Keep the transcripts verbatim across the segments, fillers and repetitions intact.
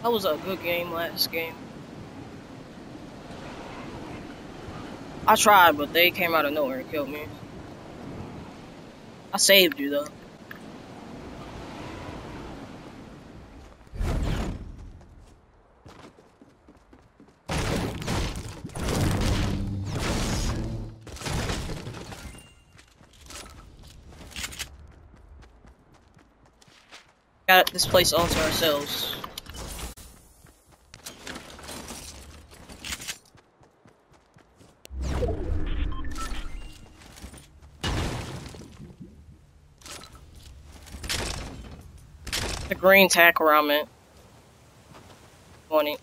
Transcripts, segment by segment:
That was a good game last game. I tried, but they came out of nowhere and killed me. I saved you though. Got this place all to ourselves. The green tack where I'm at. twenty.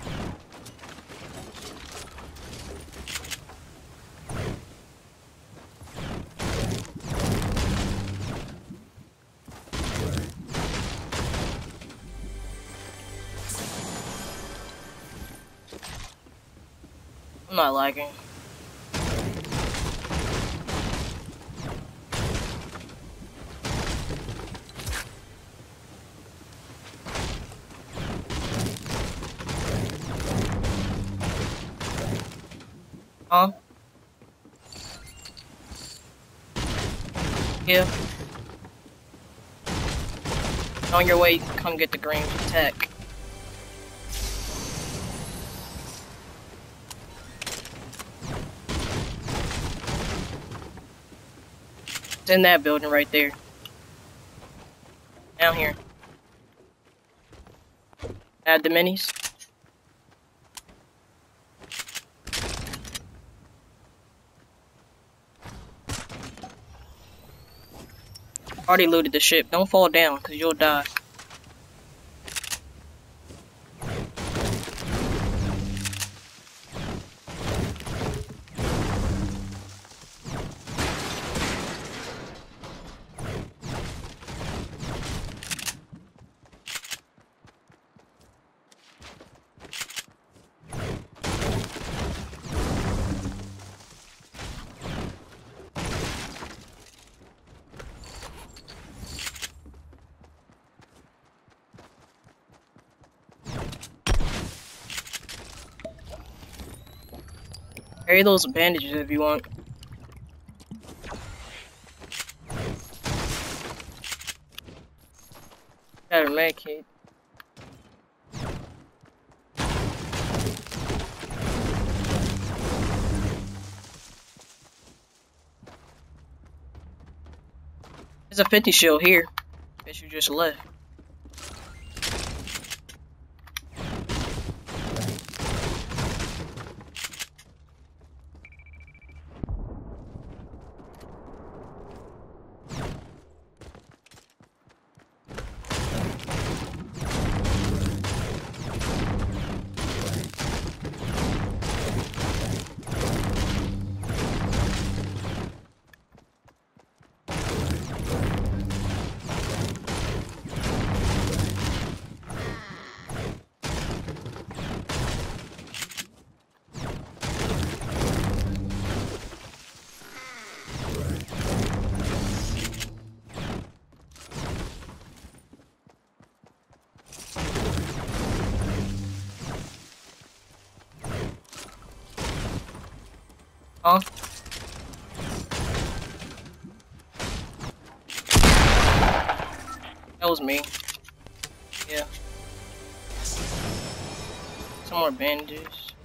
I'm not lagging. Huh? Yeah. On your way, come get the green tech. It's in that building right there. Down here. Add the minis. Already looted the ship. Don't fall down, because you'll die. Carry those bandages if you want. Got a med kit. There's a fifty shield here. Guess you just left. Huh? That was me. Yeah. Some more bandages.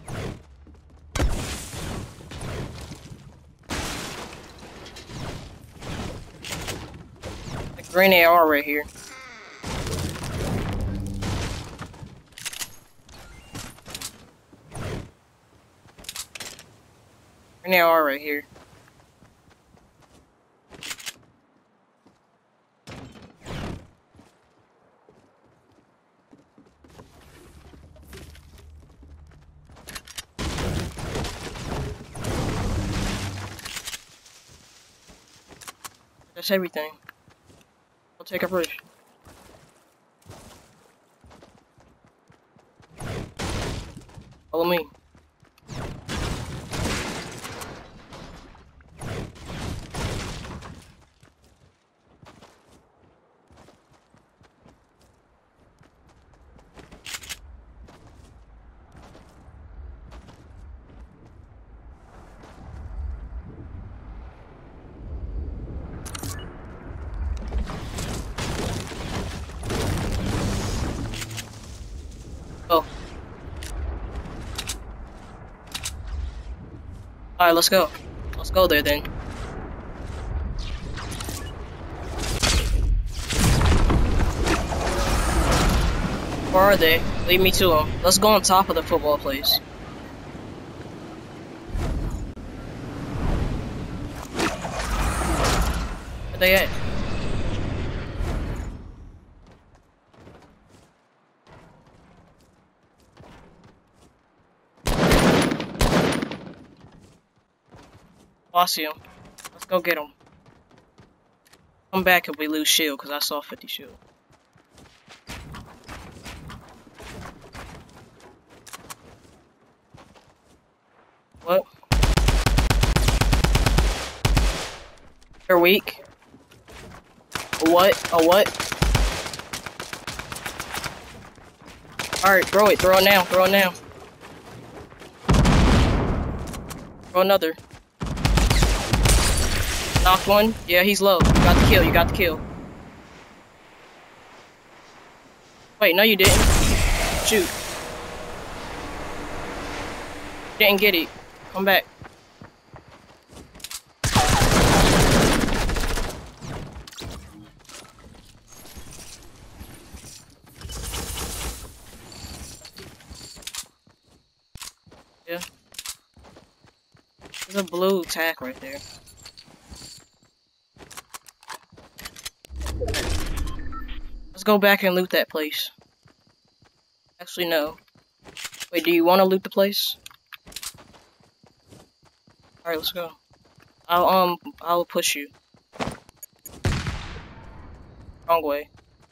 The green A R right here. Green A R right here. That's everything. I'll take a bridge. Follow me. Alright, let's go. Let's go there then. Where are they? Lead me to them. Let's go on top of the football place. Where they at? Oh, I see him. Let's go get him. Come back if we lose shield, because I saw fifty shield. What? They're weak. A what? A what? Alright, throw it. Throw it now. Throw it now. Throw another. Knocked one. Yeah, he's low. You got the kill. You got the kill. Wait, no you didn't. Shoot. Didn't get it. Come back. Yeah. There's a blue tack right there. Let's go back and loot that place. Actually, no. Wait, do you want to loot the place? Alright, let's go. I'll, um, I'll push you. Wrong way.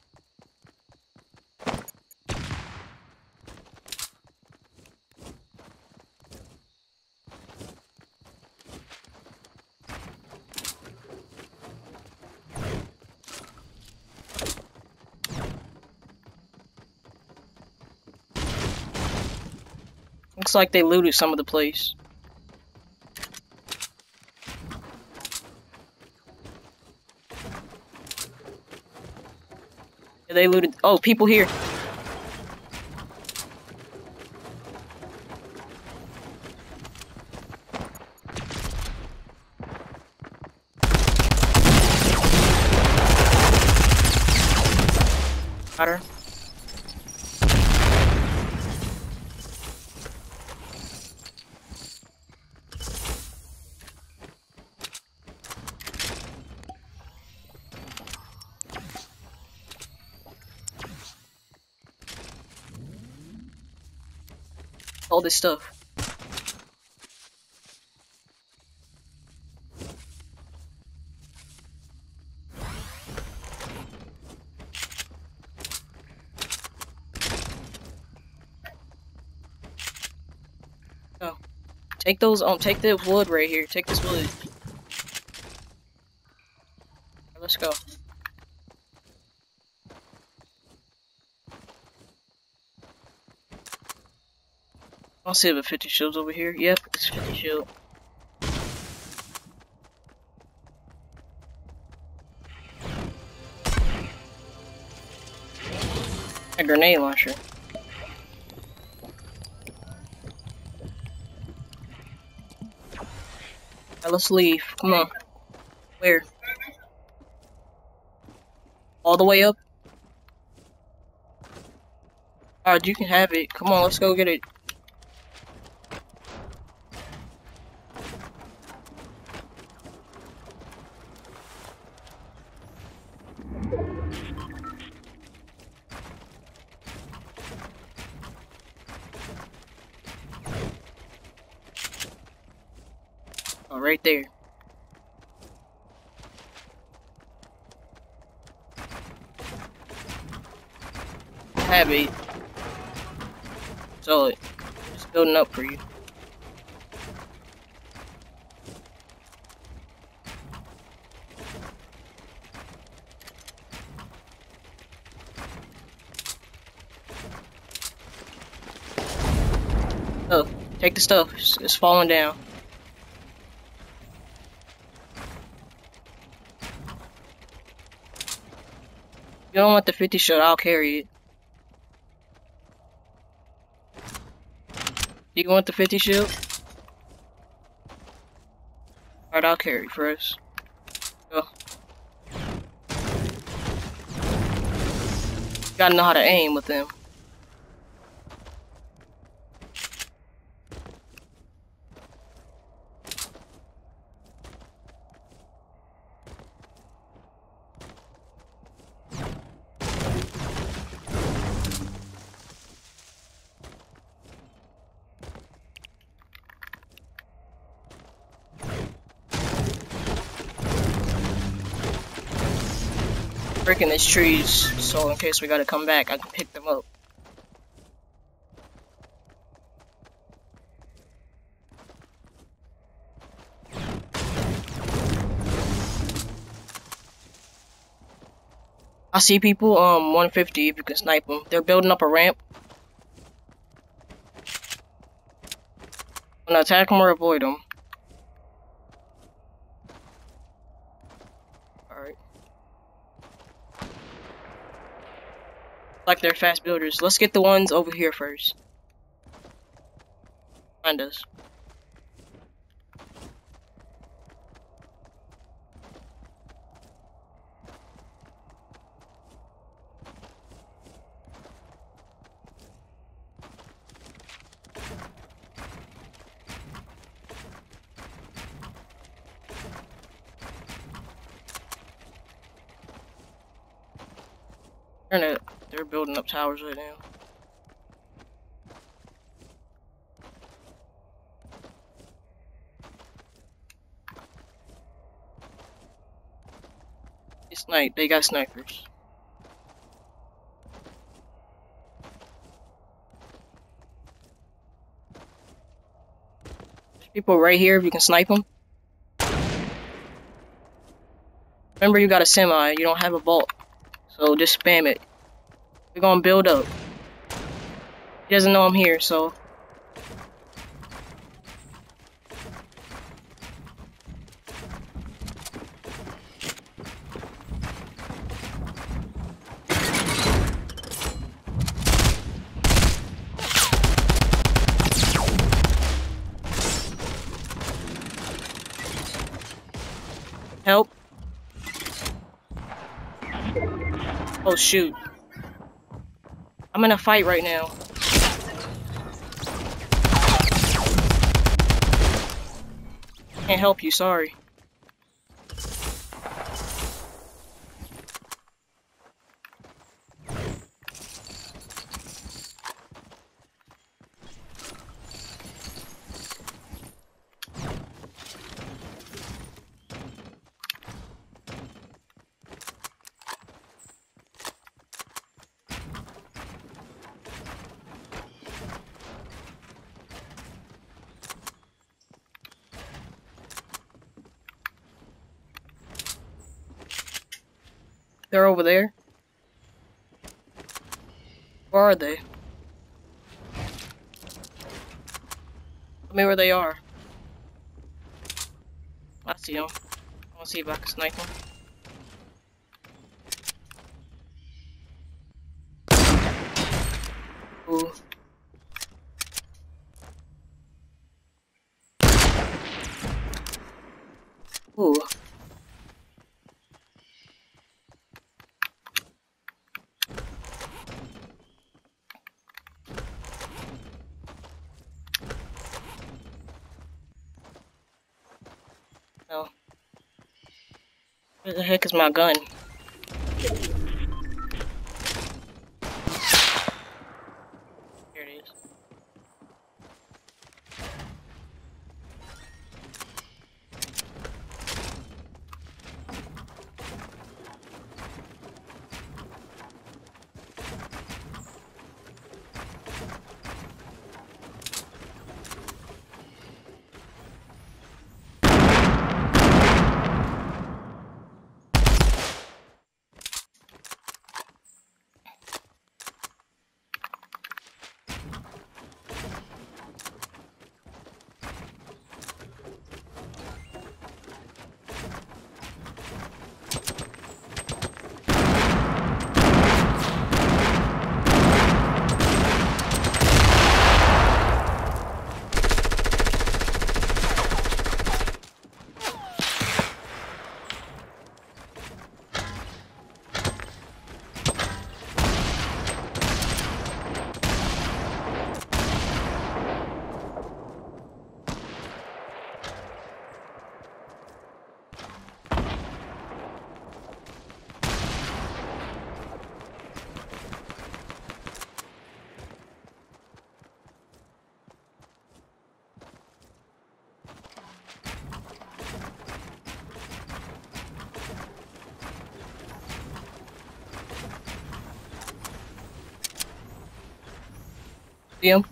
Looks like they looted some of the place. Yeah, they looted. Oh, people here. Got her. All this stuff. Oh, take those. Um, take the wood right here. Take this wood. Right, let's go. I'll see if a fifty shields over here. Yep, it's fifty shield. A grenade launcher. Alright, let's leave. Come on. Where? All the way up? Alright, you can have it. Come on, let's go get it. Oh, right there. Have it. So it. Just building up for you. Oh, take the stuff. It's, it's falling down. You don't want the fifty shot, I'll carry it. Do you want the fifty shield? Alright, I'll carry first. Go. Gotta know how to aim with them. Breaking these trees, so in case we gotta come back, I can pick them up. I see people, um, one fifty if you can snipe them. They're building up a ramp. I'm gonna attack them or avoid them. Alright. Like they're fast builders. Let's get the ones over here first. Find us. They're, in a, they're building up towers right now. They snipe. They got snipers. There's people right here if you can snipe them. Remember, you got a semi. You don't have a bolt. So just spam it. We're gonna build up. He doesn't know I'm here, so. Help. Oh shoot. I'm in a fight right now. Can't help you, sorry. They're over there. Where are they? Tell me where they are. I see them. I want to see if I can snipe them. Ooh. Ooh. No. Where the heck is my gun? Here it is. See him?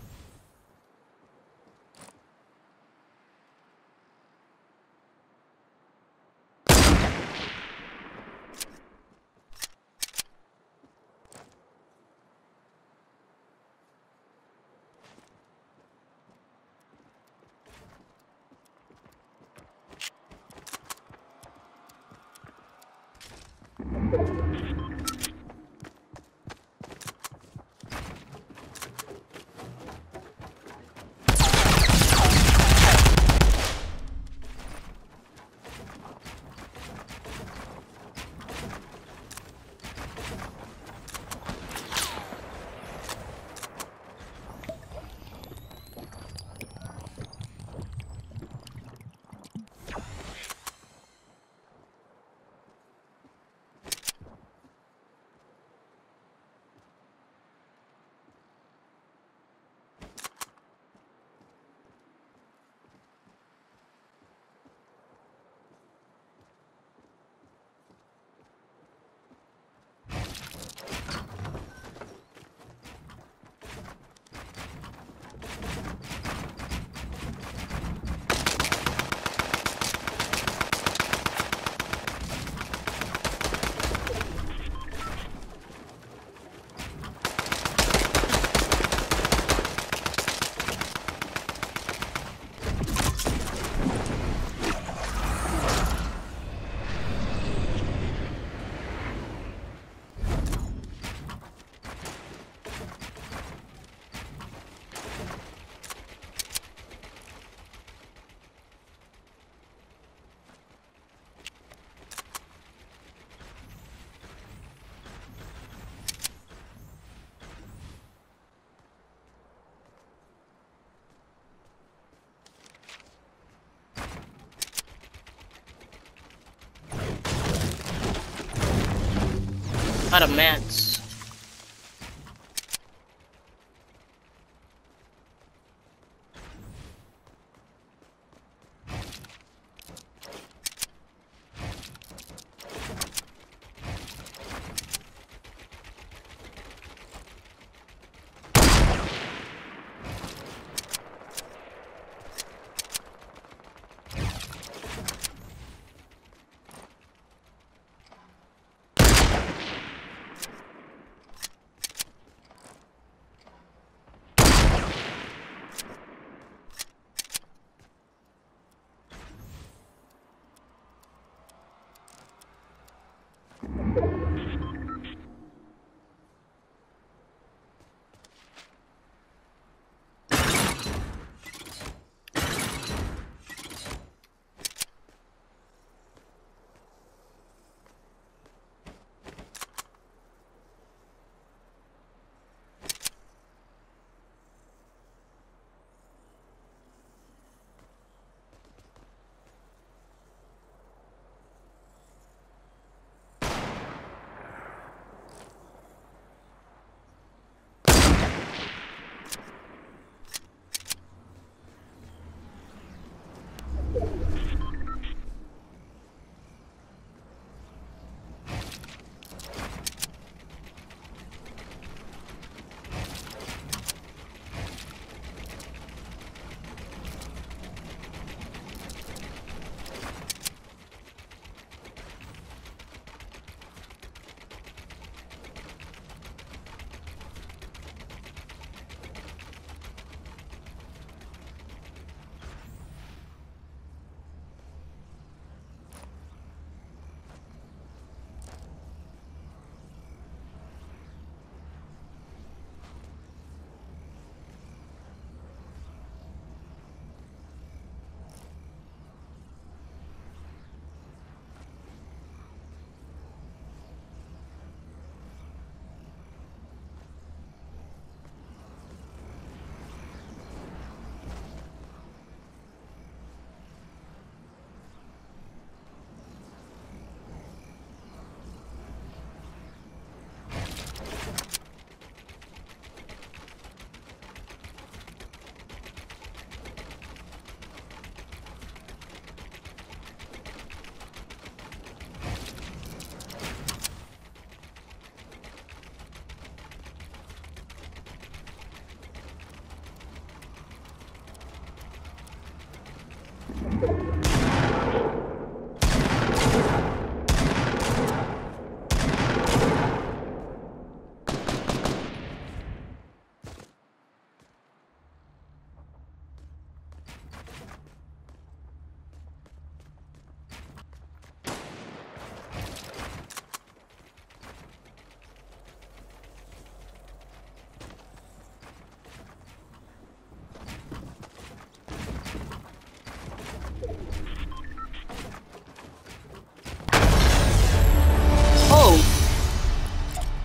Out of mats.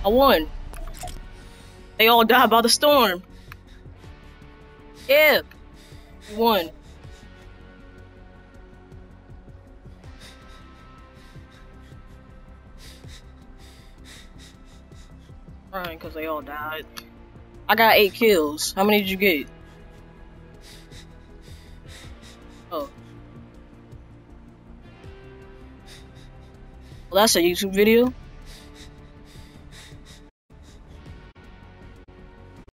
I won. They all died by the storm. Yeah. We won. Crying because they all died. I got eight kills. How many did you get? Oh. Well, that's a YouTube video.